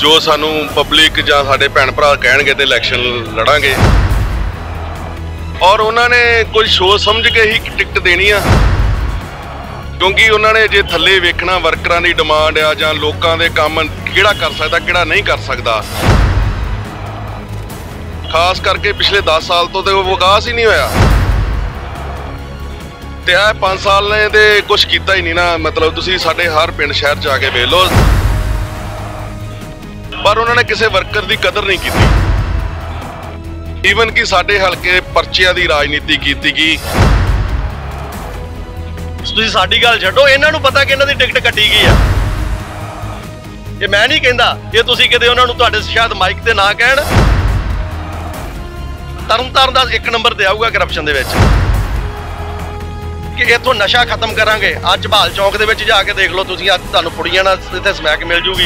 जो सानू पब्लिक जां साडे भैन भरा कहणगे ते इलैक्शन लड़ांगे। और उन्होंने कुछ सोच समझ के ही टिकट देनी आ, क्योंकि उन्होंने जे थल्ले वेखना वर्करां दी डिमांड आ जां लोकां दे काम किहड़ा कर सकदा किहड़ा नहीं कर सकदा। खास करके पिछले 10 साल तो विकास ही नहीं होया ते 5 साल ने ते कुछ किया ही नहीं ना। मतलब तुसीं साडे हर पिंड शहर जाके वेख लो, पर उन्होंने किसी वर्कर की कदर नहीं की। ईवन कि साडे हल्के परचियां दी राजनीति की गई। तुसीं साडी गल छड्डो, इन्हां नूं पता कि इन्हां दी टिकट कट्टी गई आ। ये मैं नहीं कहंदा, ये तुसीं किते उन्हां नूं तुहाडे शायद माइक ते ना कहण। तरनताਰਨ दा 1 नंबर ते आऊगा करप्शन दे विच कि इत्थों नशा खत्म करांगे। अज बहाल चौक दे विच जाके देख लो तुसीं, अज तुहानूं पुड़ियां नाल इत्थे समैक मिल जूगी।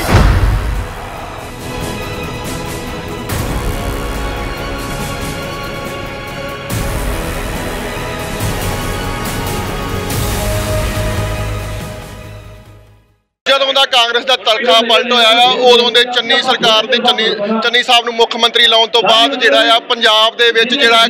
ਜਦੋਂ ਦਾ ਕਾਂਗਰਸ ਦਾ ਤਲਖਾ ਪਲਟ ਹੋਇਆ ਆ, ਉਦੋਂ ਦੇ ਚੰਨੀ ਸਰਕਾਰ ਦੇ ਚੰਨੀ ਸਾਹਿਬ ਨੂੰ ਮੁੱਖ ਮੰਤਰੀ ਲਾਉਣ ਤੋਂ ਬਾਅਦ ਜਿਹੜਾ ਆ ਪੰਜਾਬ ਦੇ ਵਿੱਚ ਜਿਹੜਾ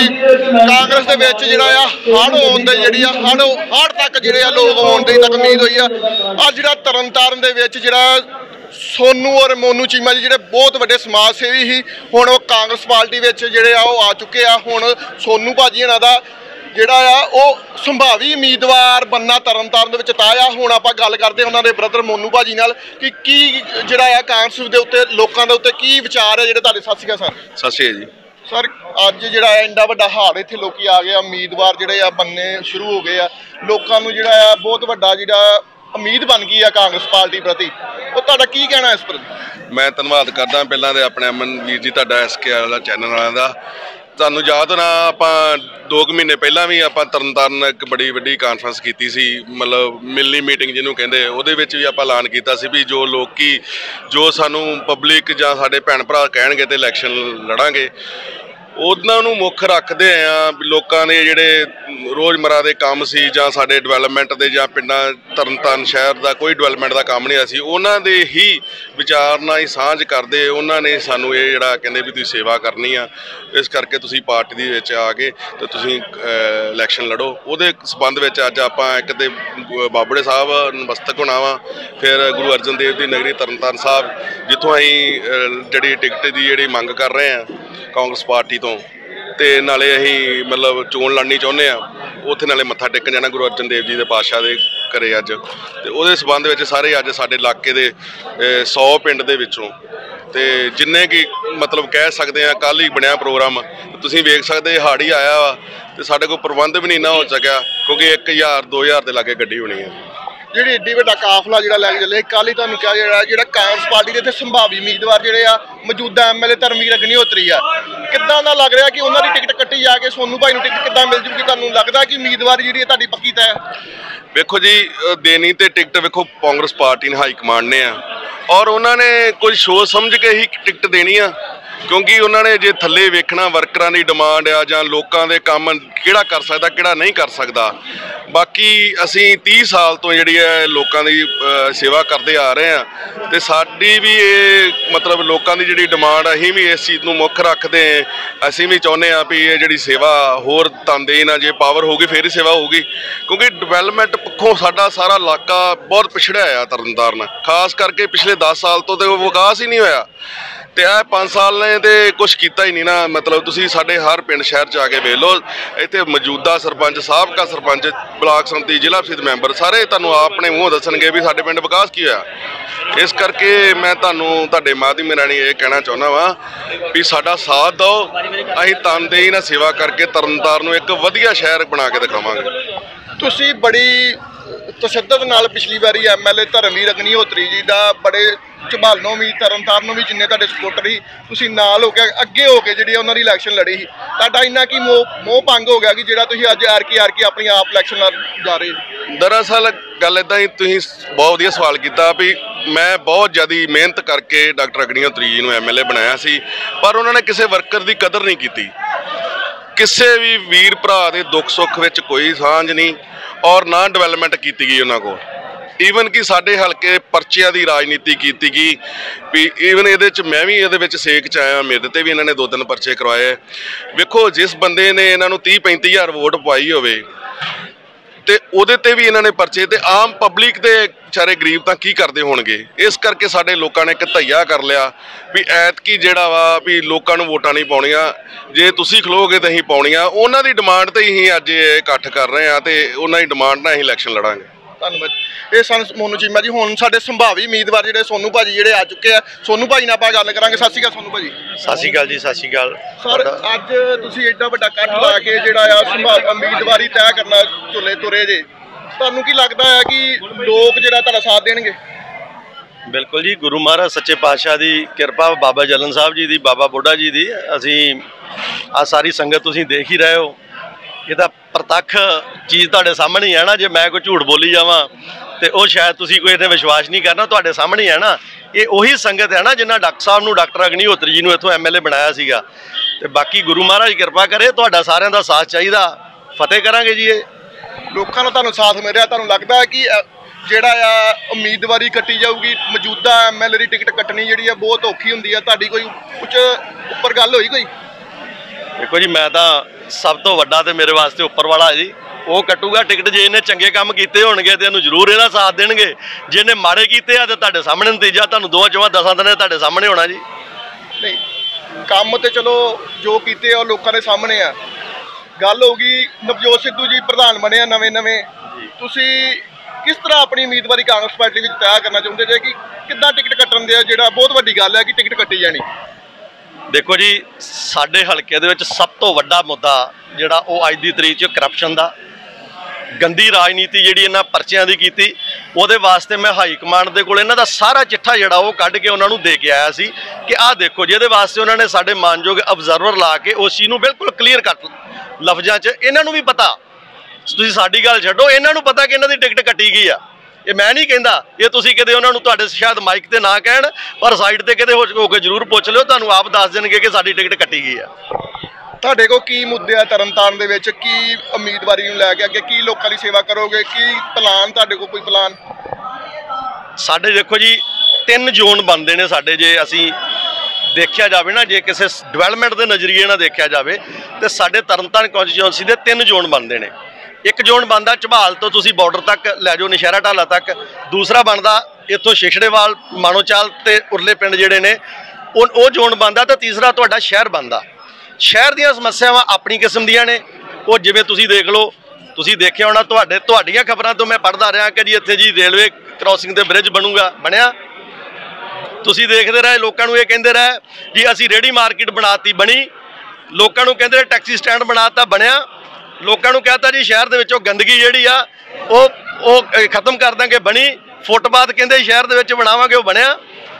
ਕਾਂਗਰਸ ਦੇ ਵਿੱਚ ਜਿਹੜਾ ਆ ਹੜ੍ਹ ਆਉਣ ਦੇ ਜਿਹੜੀ ਆ ਹੜ੍ਹ ਤੱਕ ਜਿਹੜੇ ਆ ਲੋਕ ਆਉਣ ਦੀ ਤੱਕ ਉਮੀਦ ਹੋਈ ਆ। ਅੱਜ ਜਿਹੜਾ ਤਰਨਤਾਰਨ ਦੇ ਵਿੱਚ ਜਿਹੜਾ ਸੋਨੂ ਔਰ ਮੋਨੂ ਚੀਮਾ ਜੀ ਜਿਹੜੇ ਬਹੁਤ ਵੱਡੇ ਸਮਾਜ ਸੇਵੀ ਸੀ, ਹੁਣ ਉਹ ਕਾਂਗਰਸ ਪਾਰਟੀ ਵਿੱਚ ਜਿਹੜੇ ਆ ਉਹ ਆ ਚੁੱਕੇ ਆ। ਹੁਣ ਸੋਨੂ ਭਾਜੀ ਇਹਨਾਂ ਦਾ ਜਿਹੜਾ ਆ ਉਹ ਸੰਭਾਵੀ ਉਮੀਦਵਾਰ ਬੰਨਾ ਤਰਨਤਾਰਨ ਦੇ ਵਿੱਚ ਤਾਇਆ। ਹੁਣ ਆਪਾਂ ਗੱਲ ਕਰਦੇ ਉਹਨਾਂ ਦੇ ਬ੍ਰਦਰ ਮੋਨੂ ਭਾਜੀ ਨਾਲ ਕਿ ਕੀ ਜਿਹੜਾ ਆ ਕਾਂਗਰਸ ਦੇ ਉੱਤੇ ਲੋਕਾਂ ਦੇ ਉੱਤੇ ਕੀ ਵਿਚਾਰ ਹੈ ਜਿਹੜੇ ਤੁਹਾਡੇ। ਸਤਿ ਸ਼੍ਰੀ ਅਕਾਲ ਸਰ। ਸਤਿ ਸ਼੍ਰੀ ਅਕਾਲ ਜੀ। ਸਰ ਅੱਜ ਜਿਹੜਾ ਇੰਨਾ ਵੱਡਾ ਹਾੜ ਇੱਥੇ ਲੋਕੀ ਆ ਗਏ ਆ, ਉਮੀਦਵਾਰ ਜਿਹੜੇ ਆ ਬੰਨੇ ਸ਼ੁਰੂ ਹੋ ਗਏ ਆ, ਲੋਕਾਂ ਨੂੰ ਜਿਹੜਾ ਆ ਬਹੁਤ ਵੱਡਾ ਜਿਹੜਾ ਉਮੀਦ ਬਣ ਗਈ ਆ ਕਾਂਗਰਸ ਪਾਰਟੀ ਪ੍ਰਤੀ, ਉਹ ਤੁਹਾਡਾ ਕੀ ਕਹਿਣਾ ਇਸ ਪ੍ਰਤੀ? ਮੈਂ ਧੰਨਵਾਦ ਕਰਦਾ ਪਹਿਲਾਂ ਤੇ ਆਪਣੇ ਅਮਨ ਵੀਰ ਜੀ ਤੁਹਾਡਾ SK ਵਾਲਾ ਚੈਨਲ ਵਾਲਿਆਂ ਦਾ। ਤੁਹਾਨੂੰ ਯਾਦ ਹੋਣਾ ਆਪਾਂ 2 ਮਹੀਨੇ ਪਹਿਲਾਂ ਵੀ ਆਪਾਂ ਤਰਨਤਾਰਨ ਇੱਕ ਬੜੀ ਵੱਡੀ ਕਾਨਫਰੰਸ ਕੀਤੀ ਸੀ, ਮਤਲਬ ਮਿਲਣੀ ਮੀਟਿੰਗ ਜਿਹਨੂੰ ਕਹਿੰਦੇ। ਉਹਦੇ ਵਿੱਚ ਵੀ ਆਪਾਂ ਐਲਾਨ ਕੀਤਾ ਸੀ ਵੀ ਜੋ ਸਾਨੂੰ ਪਬਲਿਕ ਜਾਂ ਸਾਡੇ ਭੈਣ ਭਰਾ ਕਹਿਣਗੇ ਤੇ ਇਲੈਕਸ਼ਨ ਲੜਾਂਗੇ। ਉਹਨਾਂ ਨੂੰ ਮੁੱਖ ਰੱਖਦੇ ਆ ਲੋਕਾਂ ਦੇ ਜਿਹੜੇ ਰੋਜ਼ਮਰਾ ਦੇ ਕੰਮ ਸੀ ਜਾਂ ਸਾਡੇ ਡਿਵੈਲਪਮੈਂਟ ਦੇ ਜਾਂ ਪਿੰਡਾਂ ਤਰਨਤਾਰਨ ਸ਼ਹਿਰ ਦਾ ਕੋਈ ਡਿਵੈਲਪਮੈਂਟ ਦਾ ਕੰਮ ਨਹੀਂ ਸੀ, ਉਹਨਾਂ ਦੇ ਹੀ ਵਿਚਾਰ ਨਾਲ ਹੀ ਸਾਂਝ ਕਰਦੇ। ਉਹਨਾਂ ਨੇ ਸਾਨੂੰ ਇਹ ਜਿਹੜਾ ਕਹਿੰਦੇ ਵੀ ਤੁਸੀਂ ਸੇਵਾ ਕਰਨੀ ਆ, ਇਸ ਕਰਕੇ ਤੁਸੀਂ ਪਾਰਟੀ ਦੇ ਵਿੱਚ ਆ ਕੇ ਤੇ ਤੁਸੀਂ ਇਲੈਕਸ਼ਨ ਲੜੋ। ਉਹਦੇ ਸੰਬੰਧ ਵਿੱਚ ਅੱਜ ਆਪਾਂ ਇੱਕ ਤੇ ਬਾਬੜੇ ਸਾਹਿਬ ਨਮਸਤਕ ਹੋਣਾ ਵਾ, ਫਿਰ ਗੁਰੂ ਅਰਜਨ ਦੇਵ ਦੀ ਨਗਰੀ ਤਰਨਤਾਰਨ ਸਾਹਿਬ, ਜਿੱਥੋਂ ਅਸੀਂ ਜਿਹੜੀ ਟਿਕਟ ਦੀ ਜਿਹੜੀ ਮੰਗ ਕਰ ਰਹੇ ਹਾਂ ਕਾਂਗਰਸ ਪਾਰਟੀ ਤੋਂ, ਤੇ ਨਾਲੇ ਅਸੀਂ ਮਤਲਬ ਚੋਣ ਲੜਨੀ ਚਾਹੁੰਦੇ ਆ। ਉੱਥੇ ਨਾਲੇ ਮੱਥਾ ਟੇਕਣ ਜਾਣਾ ਗੁਰੂ ਅਰਜਨ ਦੇਵ ਜੀ ਦੇ ਪਾਤਸ਼ਾਹ ਦੇ ਘਰੇ ਅੱਜ, ਤੇ ਉਹਦੇ ਸੰਬੰਧ ਵਿੱਚ ਸਾਰੇ ਅੱਜ ਸਾਡੇ ਇਲਾਕੇ ਦੇ 100 ਪਿੰਡ ਦੇ ਵਿੱਚੋਂ ਤੇ ਜਿੰਨੇ ਕਿ ਮਤਲਬ ਕਹਿ ਸਕਦੇ ਆ ਕੱਲ੍ਹ ਹੀ ਬਣਿਆ ਪ੍ਰੋਗਰਾਮ। ਤੁਸੀਂ ਵੇਖ ਸਕਦੇ ਹਾੜ ਹੀ ਆਇਆ ਵਾ ਤੇ ਸਾਡੇ ਕੋਲ ਪ੍ਰਬੰਧ ਵੀ ਨਹੀਂ ਨਾ ਹੋ ਸਕਿਆ, ਕਿਉਂਕਿ 1000-2000 ਦੇ ਲਾਗੇ ਗੱਡੀ ਹੋਣੀ ਹੈ। ਜਿਹੜੀ ਏਡੀ ਵੱਡਾ ਕਾਫਲਾ ਜਿਹੜਾ ਲੈ ਕੇ ਚੱਲੇ, ਕੱਲ੍ਹ ਹੀ ਤੁਹਾਨੂੰ ਕਿਹਾ ਜਿਹੜਾ ਕਾਂਗਰਸ ਪਾਰਟੀ ਦੇ ਇੱਥੇ ਸੰਭਾਵੀ ਉਮੀਦਵਾਰ ਜਿਹੜੇ ਆ ਮੌਜੂਦਾ MLA ਧਰਮਵੀਰ ਅਗਨੀਹੋਤਰੀ ਆ, ਕਿੱਦਾਂ ਦਾ ਲੱਗ ਰਿਹਾ ਕਿ ਉਹਨਾਂ ਦੀ ਟਿਕਟ ਕੱਟੀ ਜਾ ਕੇ ਸੋਨੂ ਭਾਈ ਨੂੰ ਟਿਕਟ ਕਿੱਦਾਂ ਮਿਲ ਜੂਗੀ? ਤੁਹਾਨੂੰ ਲੱਗਦਾ ਕਿ ਉਮੀਦਵਾਰ ਜਿਹੜੀ ਤੁਹਾਡੀ ਪੱਕੀ ਤੈਅ? ਵੇਖੋ ਜੀ, ਦੇਣੀ ਤੇ ਟਿਕਟ ਵੇਖੋ ਕਾਂਗਰਸ ਪਾਰਟੀ ਨੇ ਹਾਈ ਕਮਾਂਡ ਨੇ ਆ, ਔਰ ਉਹਨਾਂ ਨੇ ਕੁਝ ਸੋਚ ਸਮਝ ਕੇ ਹੀ ਟਿਕਟ ਦੇਣੀ ਆ, ਕਿਉਂਕਿ ਉਹਨਾਂ ਨੇ ਜੇ ਥੱਲੇ ਵੇਖਣਾ ਵਰਕਰਾਂ ਦੀ ਡਿਮਾਂਡ ਆ ਜਾਂ ਲੋਕਾਂ ਦੇ ਕੰਮ ਕਿਹੜਾ ਕਰ ਸਕਦਾ ਕਿਹੜਾ ਨਹੀਂ ਕਰ ਸਕਦਾ। ਬਾਕੀ ਅਸੀਂ 30 ਸਾਲ ਤੋਂ ਜਿਹੜੀ ਹੈ ਲੋਕਾਂ ਦੀ ਸੇਵਾ ਕਰਦੇ ਆ ਰਹੇ ਹਾਂ, ਤੇ ਸਾਡੀ ਵੀ ਇਹ ਮਤਲਬ ਲੋਕਾਂ ਦੀ ਜਿਹੜੀ ਡਿਮਾਂਡ ਆ, ਅਸੀਂ ਵੀ ਇਸ ਚੀਜ਼ ਨੂੰ ਮੁੱਖ ਰੱਖਦੇ ਹਾਂ। ਅਸੀਂ ਵੀ ਚਾਹੁੰਦੇ ਹਾਂ ਵੀ ਇਹ ਜਿਹੜੀ ਸੇਵਾ ਹੋਰ ਤਨਦੇਨ ਆ, ਜੇ ਪਾਵਰ ਹੋਊਗੀ ਫਿਰ ਹੀ ਸੇਵਾ ਹੋਊਗੀ, ਕਿਉਂਕਿ ਡਿਵੈਲਪਮੈਂਟ ਪੱਖੋਂ ਸਾਡਾ ਸਾਰਾ ਇਲਾਕਾ ਬਹੁਤ ਪਿਛੜਿਆ ਆ ਤਰਨਤਾਰਨ। ਖਾਸ ਕਰਕੇ ਪਿਛਲੇ 10 ਸਾਲ ਤੋਂ ਵਿਕਾਸ ਹੀ ਨਹੀਂ ਹੋਇਆ ਤੇ 5 ਸਾਲ ਨੇ ਤੇ ਕੁਛ ਕੀਤਾ ਹੀ ਨਹੀਂ ਨਾ। ਮਤਲਬ ਤੁਸੀਂ ਸਾਡੇ ਹਰ ਪਿੰਡ ਸ਼ਹਿਰ ਜਾ ਕੇ ਵੇਖ ਲਓ, ਇੱਥੇ ਮੌਜੂਦਾ ਸਰਪੰਚ, ਸਾਬਕਾ ਸਰਪੰਚ, ਬਲਾਕ ਸੰਮਤੀ, ਜ਼ਿਲ੍ਹਾ ਪ੍ਰੀਸ਼ਦ ਮੈਂਬਰ ਸਾਰੇ ਤੁਹਾਨੂੰ ਆਪਣੇ ਮੂੰਹ ਦੱਸਣਗੇ ਵੀ ਸਾਡੇ ਪਿੰਡ ਵਿਕਾਸ ਕੀ ਹੋਇਆ। ਇਸ ਕਰਕੇ ਮੈਂ ਤੁਹਾਨੂੰ ਤੁਹਾਡੇ ਮਾਧਿਅਮ ਰਾਹੀਂ ਇਹ ਕਹਿਣਾ ਚਾਹੁੰਦਾ ਵਾਂ ਵੀ ਸਾਡਾ ਸਾਥ ਦਿਓ, ਅਸੀਂ ਤਨਦੇਹੀ ਨਾਲ ਸੇਵਾ ਕਰਕੇ ਤਰਨਤਾਰਨ ਨੂੰ ਇੱਕ ਵਧੀਆ ਸ਼ਹਿਰ ਬਣਾ ਕੇ ਦਿਖਾਵਾਂਗੇ। ਤੁਸੀਂ ਬੜੀ ਤਸ਼ੱਦਦ ਨਾਲ ਪਿਛਲੀ ਵਾਰੀ MLA ਧਰਮਵੀਰ ਅਗਨੀਹੋਤਰੀ ਜੀ ਦਾ ਬੜੇ ਝਬਾਲੋਂ ਵੀ ਤਰਨਤਾਰਨ ਵੀ ਜਿੰਨੇ ਤੁਹਾਡੇ ਸਪੋਰਟਰ ਸੀ, ਤੁਸੀਂ ਨਾਲ ਹੋ ਕੇ ਅੱਗੇ ਹੋ ਕੇ ਜਿਹੜੀ ਉਹਨਾਂ ਦੀ ਇਲੈਕਸ਼ਨ ਲੜੀ ਸੀ, ਤੁਹਾਡਾ ਇੰਨਾ ਕੀ ਮੋਹ ਭੰਗ ਹੋ ਗਿਆ ਕਿ ਜਿਹੜਾ ਤੁਸੀਂ ਅੱਜ ਆਰ ਕੇ ਆਪਣੀ ਆਪ ਇਲੈਕਸ਼ਨ ਲੜ ਜਾ ਰਹੇ ਹੋ? ਦਰਅਸਲ ਗੱਲ ਇੱਦਾਂ ਹੀ, ਤੁਸੀਂ ਬਹੁਤ ਵਧੀਆ ਸਵਾਲ ਕੀਤਾ ਵੀ ਮੈਂ ਬਹੁਤ ਜ਼ਿਆਦਾ ਮਿਹਨਤ ਕਰਕੇ ਡਾਕਟਰ ਅਗਨੀਹੋਤਰੀ ਜੀ ਨੂੰ MLA ਬਣਾਇਆ ਸੀ, ਪਰ ਉਹਨਾਂ ਨੇ ਕਿਸੇ ਵਰਕਰ ਦੀ ਕਦਰ ਨਹੀਂ ਕੀਤੀ। ਕਿਸੇ ਵੀ ਵੀਰ ਭਰਾ ਦੇ ਦੁੱਖ ਸੁੱਖ ਵਿੱਚ ਕੋਈ ਸਾਂਝ ਨਹੀਂ, ਔਰ ਨਾ ਡਿਵੈਲਪਮੈਂਟ ਕੀਤੀ ਗਈ ਉਹਨਾਂ ਕੋਲ। ਈਵਨ ਕਿ ਸਾਡੇ ਹਲਕੇ ਪਰਚਿਆਂ ਦੀ ਰਾਜਨੀਤੀ ਕੀਤੀ ਗਈ ਵੀ ਈਵਨ ਇਹਦੇ 'ਚ ਮੈਂ ਵੀ ਇਹਦੇ ਵਿੱਚ ਸੇਕ 'ਚ ਆਇਆ। ਮੇਰੇ ਤੇ ਵੀ ਇਹਨਾਂ ਨੇ 2-3 ਪਰਚੇ ਕਰਵਾਏ। ਵੇਖੋ ਜਿਸ ਬੰਦੇ ਨੇ ਇਹਨਾਂ ਨੂੰ 30-35 ਹਜ਼ਾਰ ਵੋਟ ਪਵਾਈ ਹੋਵੇ ਤੇ ਉਹਦੇ ਤੇ ਵੀ ਇਹਨਾਂ ਨੇ ਪਰਚੇ, ਤੇ ਆਮ ਪਬਲਿਕ ਦੇ ਵਿਚਾਰੇ ਗਰੀਬ ਤਾਂ ਕੀ ਕਰਦੇ ਹੋਣਗੇ। ਇਸ ਕਰਕੇ ਸਾਡੇ ਲੋਕਾਂ ਨੇ ਇੱਕ ਧਈਆ ਕਰ ਲਿਆ ਵੀ ਐਤਕੀ ਜਿਹੜਾ ਵਾ ਵੀ ਲੋਕਾਂ ਨੂੰ ਵੋਟਾਂ ਨਹੀਂ ਪਾਉਣੀਆਂ, ਜੇ ਤੁਸੀਂ ਖਲੋਗੇ ਤਾਂ ਅਸੀਂ ਪਾਉਣੀਆਂ। ਉਹਨਾਂ ਦੀ ਡਿਮਾਂਡ ਤੇ ਹੀ ਅੱਜ ਇਹ ਇਕੱਠ ਕਰ ਰਹੇ ਹਾਂ ਤੇ ਉਹਨਾਂ ਦੀ ਡਿਮਾਂਡ ਨਾਲ ਅਸੀਂ ਇਲੈਕਸ਼ਨ ਲੜਾਂਗੇ। ਧੰਨਵਾਦ। ਇਹ ਸਨ ਮੋਨੂ ਚੀਮਾ ਜੀ। ਹੁਣ ਸਾਡੇ ਸੰਭਾਵੀ ਉਮੀਦਵਾਰ ਜਿਹੜੇ ਸੋਨੂ ਭਾਜੀ ਜਿਹੜੇ ਆ ਚੁੱਕੇ ਆ, ਸੋਨੂ ਭਾਜੀ ਨਾਲ ਆਪਾਂ ਗੱਲ ਕਰਾਂਗੇ। ਸਤਿ ਸ਼੍ਰੀ ਅਕਾਲ ਸੋਨੂ ਭਾਜੀ। ਸਤਿ ਸ਼੍ਰੀ ਅਕਾਲ ਜੀ। ਸਤਿ ਸ਼੍ਰੀ ਅਕਾਲ ਸਰ, ਅੱਜ ਤੁਸੀਂ ਐਡਾ ਵੱਡਾ ਇਕੱਠ ਲਾ ਕੇ ਜਿਹੜਾ ਆ ਉਮੀਦਵਾਰੀ ਤੈਅ ਕਰਨਾ ਝੁੱਲੇ ਤੁਰੇ ਜੇ, ਤੁਹਾਨੂੰ ਕੀ ਲੱਗਦਾ ਹੈ ਕਿ ਲੋਕ ਜਿਹੜਾ ਤੁਹਾਡਾ ਸਾਥ ਦੇਣਗੇ? ਬਿਲਕੁਲ ਜੀ, ਗੁਰੂ ਮਹਾਰਾਜ ਸੱਚੇ ਪਾਤਸ਼ਾਹ ਦੀ ਕਿਰਪਾ, ਬਾਬਾ ਜਲਨ ਸਾਹਿਬ ਜੀ ਦੀ, ਬਾਬਾ ਬੁੱਢਾ ਜੀ ਦੀ। ਅਸੀਂ ਆ ਸਾਰੀ ਸੰਗਤ ਤੁਸੀਂ ਦੇਖ ਹੀ ਰਹੇ ਹੋ। ਇਹ ਤਾਂ ਪ੍ਰਤੱਖ ਚੀਜ਼ ਤੁਹਾਡੇ ਸਾਹਮਣੇ ਹੀ ਹੈ ਨਾ। ਜੇ ਮੈਂ ਕੋਈ ਝੂਠ ਬੋਲੀ ਜਾਵਾਂ ਤੇ ਉਹ ਸ਼ਾਇਦ ਤੁਸੀਂ ਕੋਈ ਇਹਦੇ ਵਿਸ਼ਵਾਸ ਨਹੀਂ ਕਰਨਾ। ਤੁਹਾਡੇ ਸਾਹਮਣੇ ਹੀ ਹੈ ਨਾ। ਇਹ ਉਹੀ ਸੰਗਤ ਹੈ ਨਾ ਜਿਨ੍ਹਾਂ ਡਾਕਟਰ ਸਾਹਿਬ ਨੂੰ, ਡਾਕਟਰ ਅਗਨੀਹੋਤਰੀ ਜੀ ਨੂੰ ਇੱਥੋਂ MLA ਬਣਾਇਆ ਸੀਗਾ। ਤੇ ਬਾਕੀ ਗੁਰੂ ਮਹਾਰਾਜ ਕਿਰਪਾ ਕਰੇ, ਤੁਹਾਡਾ ਸਾਰਿਆਂ ਦਾ ਸਾਥ ਚਾਹੀਦਾ। ਫਤਿਹ ਕਰਾਂਗੇ ਜੀ। ਇਹ ਲੋਕਾਂ ਦਾ ਤੁਹਾਨੂੰ ਸਾਥ ਮਿਲ ਰਿਹਾ, ਤੁਹਾਨੂੰ ਲੱਗਦਾ ਹੈ ਕਿ ਜਿਹੜਾ ਆ ਉਮੀਦਵਾਰੀ ਕੱਟੀ ਜਾਊਗੀ, ਮੌਜੂਦਾ MLA ਦੀ ਟਿਕਟ ਕੱਟਣੀ ਜਿਹੜੀ ਆ ਬਹੁਤ ਔਖੀ ਹੁੰਦੀ ਆ, ਤੁਹਾਡੀ ਕੋਈ ਉੱਪਰ ਗੱਲ ਹੋਈ ਕੋਈ? ਦੇਖੋ ਜੀ, ਮੈਂ ਤਾਂ ਸਭ ਤੋਂ ਵੱਡਾ ਤੇ ਮੇਰੇ ਵਾਸਤੇ ਉੱਪਰ ਵਾਲਾ ਜੀ, ਉਹ ਕੱਟੂਗਾ ਟਿਕਟ। ਜੇ ਇਹਨੇ ਚੰਗੇ ਕੰਮ ਕੀਤੇ ਹੋਣਗੇ ਤੇ ਇਹਨੂੰ ਜ਼ਰੂਰ ਇਹਦਾ ਸਾਥ ਦੇਣਗੇ। ਜੇ ਇਹਨੇ ਮਾੜੇ ਕੀਤੇ ਆ ਤੇ ਤੁਹਾਡੇ ਸਾਹਮਣੇ ਨਤੀਜਾ ਤੁਹਾਨੂੰ 2-4-10 ਦਿਨਾਂ ਤੁਹਾਡੇ ਸਾਹਮਣੇ ਹੋਣਾ ਜੀ। ਨਹੀਂ, ਕੰਮ ਤੇ ਚਲੋ ਜੋ ਕੀਤੇ ਆ ਉਹ ਲੋਕਾਂ ਦੇ ਸਾਹਮਣੇ ਆ। ਗੱਲ ਹੋ ਗਈ ਨਵਜੋਤ ਸਿੱਧੂ ਜੀ ਪ੍ਰਧਾਨ ਬਣੇ ਆ ਨਵੇਂ। ਤੁਸੀਂ ਕਿਸ ਤਰ੍ਹਾਂ ਆਪਣੀ ਉਮੀਦਵਾਰੀ ਕਾਂਗਰਸ ਪਾਰਟੀ ਵਿੱਚ ਤੈਅ ਕਰਨਾ ਚਾਹੁੰਦੇ ਜੇ ਕਿ ਕਿੱਦਾਂ ਟਿਕਟ ਕੱਟਣ ਦੇ ਆ? ਜਿਹੜਾ ਬਹੁਤ ਵੱਡੀ ਗੱਲ ਹੈ ਕਿ ਟਿਕਟ ਕੱਟੀ ਜਾਣੀ। ਦੇਖੋ ਜੀ, ਸਾਡੇ ਹਲਕੇ ਦੇ ਵਿੱਚ ਸਭ ਤੋਂ ਵੱਡਾ ਮੁੱਦਾ ਜਿਹੜਾ ਉਹ ਅੱਜ ਦੀ ਤਰੀਕ 'ਚ ਕਰਪਸ਼ਨ ਦਾ, ਗੰਦੀ ਰਾਜਨੀਤੀ ਜਿਹੜੀ ਇਹਨਾਂ ਪਰਚਿਆਂ ਦੀ ਕੀਤੀ। ਉਹਦੇ ਵਾਸਤੇ ਮੈਂ ਹਾਈ ਕਮਾਂਡ ਦੇ ਕੋਲ ਇਹਨਾਂ ਦਾ ਸਾਰਾ ਚਿੱਠਾ ਜਿਹੜਾ ਉਹ ਕੱਢ ਕੇ ਉਹਨਾਂ ਨੂੰ ਦੇ ਕੇ ਆਇਆ ਸੀ ਕਿ ਆਹ ਦੇਖੋ, ਜਿਹਦੇ ਵਾਸਤੇ ਉਹਨਾਂ ਨੇ ਸਾਡੇ ਮਾਨਯੋਗ ਅਬਜ਼ਰਵਰ ਲਾ ਕੇ ਉਸ ਚੀਜ਼ ਨੂੰ ਬਿਲਕੁਲ ਕਲੀਅਰ ਕੱਟ ਲਫ਼ਜ਼ਾਂ 'ਚ ਇਹਨਾਂ ਨੂੰ ਵੀ ਪਤਾ। ਤੁਸੀਂ ਸਾਡੀ ਗੱਲ ਛੱਡੋ, ਇਹਨਾਂ ਨੂੰ ਪਤਾ ਕਿ ਇਹਨਾਂ ਦੀ ਟਿਕਟ ਕੱਟੀ ਗਈ ਆ। ਇਹ ਮੈਂ ਨਹੀਂ ਕਹਿੰਦਾ, ਇਹ ਤੁਸੀਂ ਕਿਤੇ ਉਹਨਾਂ ਨੂੰ ਤੁਹਾਡੇ ਸ਼ਾਇਦ ਮਾਈਕ ਤੇ ਨਾ ਕਹਿਣ, ਪਰ ਸਾਈਡ ਤੇ ਕਿਤੇ ਹੋ ਕੇ ਜ਼ਰੂਰ ਪੁੱਛ ਲਿਓ, ਤੁਹਾਨੂੰ ਆਪ ਦੱਸ ਦੇਣਗੇ ਕਿ ਸਾਡੀ ਟਿਕਟ ਕੱਟੀ ਗਈ ਆ। ਤੁਹਾਡੇ ਕੋਲ ਕੀ ਮੁੱਦੇ ਆ ਤਰਨਤਾਰਨ ਦੇ ਵਿੱਚ? ਕੀ ਉਮੀਦਵਾਰੀ ਨੂੰ ਲੈ ਕੇ ਅੱਗੇ ਕੀ ਲੋਕਾਂ ਦੀ ਸੇਵਾ ਕਰੋਗੇ? ਕੀ ਪਲਾਨ ਤੁਹਾਡੇ ਕੋਲ, ਕੋਈ ਪਲਾਨ? ਸਾਡੇ ਦੇਖੋ ਜੀ 3 ਜ਼ੋਨ ਬਣਦੇ ਨੇ ਸਾਡੇ। ਜੇ ਅਸੀਂ ਦੇਖਿਆ ਜਾਵੇ ਨਾ, ਜੇ ਕਿਸੇ ਡਿਵੈਲਪਮੈਂਟ ਦੇ ਨਜ਼ਰੀਏ ਨਾਲ ਦੇਖਿਆ ਜਾਵੇ ਤੇ ਸਾਡੇ ਤਰਨਤਾਰਨ ਕੌਂਸਟੀਚੁਐਂਸੀ ਦੇ 3 ਜ਼ੋਨ ਬਣਦੇ ਨੇ। ਇੱਕ ਜ਼ੋਨ ਬਣਦਾ ਝਬਾਲ ਤੋਂ ਤੁਸੀਂ ਬਾਰਡਰ ਤੱਕ ਲੈ ਜਾਓ, ਨਸ਼ਹਿਰਾ ਢਾਲਾ ਤੱਕ। ਦੂਸਰਾ ਬਣਦਾ ਇੱਥੋਂ ਸ਼ਿਸ਼ੜੇਵਾਲ, ਮਾਣੋਚਾਲ ਤੇ ਉਰਲੇ ਪਿੰਡ ਜਿਹੜੇ ਨੇ ਉਹ ਜ਼ੋਨ ਬਣਦਾ। ਤੇ ਤੀਸਰਾ ਤੁਹਾਡਾ ਸ਼ਹਿਰ ਬਣਦਾ। ਸ਼ਹਿਰ ਦੀਆਂ ਸਮੱਸਿਆਵਾਂ ਆਪਣੀ ਕਿਸਮ ਦੀਆਂ ਨੇ। ਉਹ ਜਿਵੇਂ ਤੁਸੀਂ ਦੇਖ ਲਓ, ਤੁਸੀਂ ਦੇਖਿਆ ਹੋਣਾ, ਤੁਹਾਡੀਆਂ ਖਬਰਾਂ ਤੋਂ ਮੈਂ ਪੜ੍ਹਦਾ ਰਿਹਾ ਕਿ ਜੀ ਇੱਥੇ ਜੀ ਰੇਲਵੇ ਕ੍ਰਾਸਿੰਗ ਤੇ ਬ੍ਰਿਜ ਬਣਿਆ। ਤੁਸੀਂ ਦੇਖਦੇ ਰਹੇ, ਲੋਕਾਂ ਨੂੰ ਇਹ ਕਹਿੰਦੇ ਰਹੇ ਜੀ ਅਸੀਂ ਰੇਹੜੀ ਮਾਰਕੀਟ ਬਣਾਤੀ, ਬਣੀ। ਲੋਕਾਂ ਨੂੰ ਕਹਿੰਦੇ ਟੈਕਸੀ ਸਟੈਂਡ ਬਣਾਤਾ, ਬਣਿਆ। ਲੋਕਾਂ ਨੂੰ ਕਹਤਾ ਜੀ ਸ਼ਹਿਰ ਦੇ ਵਿੱਚੋਂ ਗੰਦਗੀ ਜਿਹੜੀ ਆ ਉਹ ਖਤਮ ਕਰ ਦਾਂਗੇ, ਬਣੀ। ਫੁੱਟਪਾਥ ਕਹਿੰਦੇ ਸ਼ਹਿਰ ਦੇ ਵਿੱਚ ਬਣਾਵਾਂਗੇ, ਉਹ ਬਣਿਆ।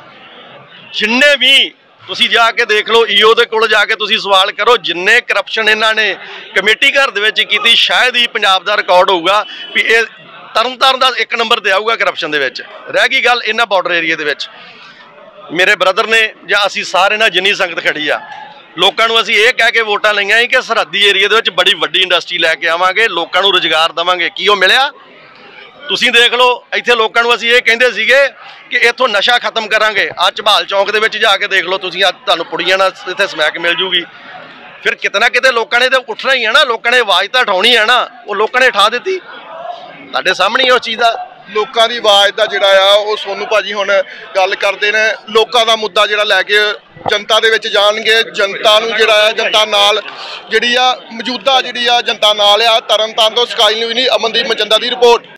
ਜਿੰਨੇ ਵੀ ਤੁਸੀਂ ਜਾ ਕੇ ਦੇਖ ਲਓ, ਈਓ ਦੇ ਕੋਲ ਜਾ ਕੇ ਤੁਸੀਂ ਸਵਾਲ ਕਰੋ, ਜਿੰਨੇ ਕਰਪਸ਼ਨ ਇਹਨਾਂ ਨੇ ਕਮੇਟੀ ਘਰ ਦੇ ਵਿੱਚ ਕੀਤੀ, ਸ਼ਾਇਦ ਹੀ ਪੰਜਾਬ ਦਾ ਰਿਕਾਰਡ ਹੋਊਗਾ ਵੀ ਇਹ ਤਰਨਤਾਰਨ ਦਾ 1 ਨੰਬਰ ਤੇ ਆਊਗਾ ਕਰਪਸ਼ਨ ਦੇ ਵਿੱਚ। ਰਹਿ ਗਈ ਗੱਲ ਇਹਨਾਂ ਬਾਰਡਰ ਏਰੀਆ ਦੇ ਵਿੱਚ, ਮੇਰੇ ਬ੍ਰਦਰ ਨੇ ਜਾਂ ਅਸੀਂ ਸਾਰੇ ਨਾਲ ਜਿੰਨੀ ਸੰਗਤ ਖੜੀ ਆ, ਲੋਕਾਂ ਨੂੰ ਅਸੀਂ ਇਹ ਕਹਿ ਕੇ ਵੋਟਾਂ ਲਈਆਂ ਸੀ ਕਿ ਸਰਹੱਦੀ ਏਰੀਆ ਦੇ ਵਿੱਚ ਬੜੀ ਵੱਡੀ ਇੰਡਸਟਰੀ ਲੈ ਕੇ ਆਵਾਂਗੇ, ਲੋਕਾਂ ਨੂੰ ਰੁਜ਼ਗਾਰ ਦੇਵਾਂਗੇ। ਕੀ ਉਹ ਮਿਲਿਆ? ਤੁਸੀਂ ਦੇਖ ਲਓ, ਇੱਥੇ ਲੋਕਾਂ ਨੂੰ ਅਸੀਂ ਇਹ ਕਹਿੰਦੇ ਸੀਗੇ ਕਿ ਇੱਥੋਂ ਨਸ਼ਾ ਖਤਮ ਕਰਾਂਗੇ। ਅੱਜ ਝਬਾਲ ਚੌਂਕ ਦੇ ਵਿੱਚ ਜਾ ਕੇ ਦੇਖ ਲਓ ਤੁਸੀਂ, ਅੱਜ ਤੁਹਾਨੂੰ ਪੁੜੀਆਂ ਨਾਲ ਇੱਥੇ ਸਮੈਕ ਮਿਲ ਜੂਗੀ। ਫਿਰ ਕਿਤੇ ਨਾ ਕਿਤੇ ਲੋਕਾਂ ਨੇ ਤਾਂ ਉੱਠਣਾ ਹੀ ਹੈ ਨਾ, ਲੋਕਾਂ ਨੇ ਆਵਾਜ਼ ਤਾਂ ਉਠਾਉਣੀ ਹੈ ਨਾ। ਉਹ ਲੋਕਾਂ ਨੇ ਉਠਾ ਦਿੱਤੀ, ਤੁਹਾਡੇ ਸਾਹਮਣੇ ਹੀ ਉਸ ਚੀਜ਼ ਦਾ। ਲੋਕਾਂ ਦੀ ਆਵਾਜ਼ ਦਾ ਜਿਹੜਾ ਆ ਉਹ ਸੋਨੂ ਭਾਜੀ ਹੁਣ ਗੱਲ ਕਰਦੇ ਨੇ। ਲੋਕਾਂ ਦਾ ਮੁੱਦਾ ਜਿਹੜਾ ਲੈ ਕੇ ਜਨਤਾ ਦੇ ਵਿੱਚ ਜਾਣਗੇ। ਜਨਤਾ ਨੂੰ ਜਿਹੜਾ ਆ, ਜਨਤਾ ਨਾਲ ਜਿਹੜੀ ਆ, ਮੌਜੂਦਾ ਜਿਹੜੀ ਆ ਜਨਤਾ ਨਾਲ ਆ। ਤਰਨਤਾਰਨ ਤੋਂ ਸਕਾਈ ਨਿਊਜ਼ ਨਹੀਂ, ਅਮਨਦੀਪ ਮਚੰਦਾ ਦੀ ਰਿਪੋਰਟ।